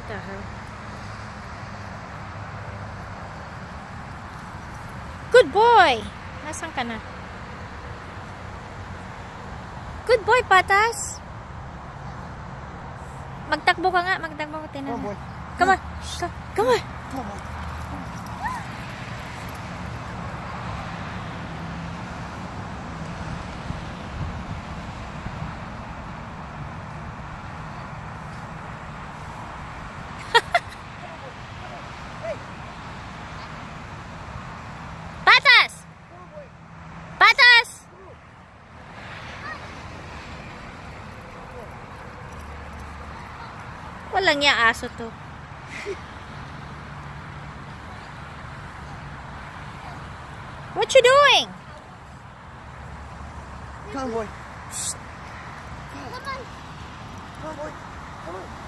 the hell? Good boy! Nasaan ka na? Good boy, Patas! Magtakbo ka nga, magtakbo ka. Come on, boy. Come on. Come on. Come on. Patas! Patas! Walang niya aso to. What you doing? Come on, boy. Shh. Come on. Come on, boy. Come on.